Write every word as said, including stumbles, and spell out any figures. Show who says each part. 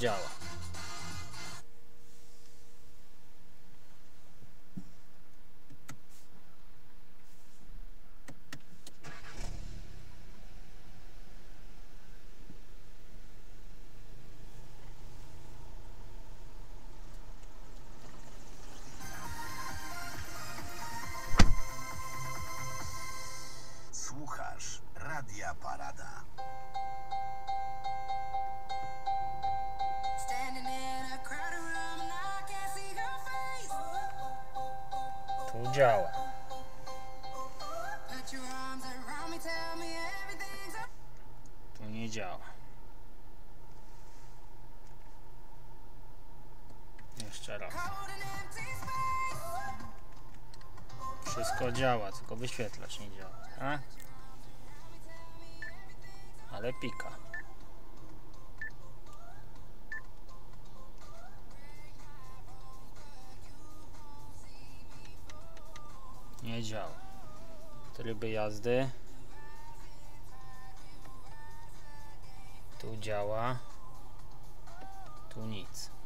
Speaker 1: działa.
Speaker 2: Słuchasz Radia Parada.
Speaker 1: Tu działa. Tu nie działa. Jeszcze raz. Wszystko działa, tylko wyświetlacz nie działa, tak? Ale pika. Nie działa. Tryby jazdy. Tu działa. Tu nic.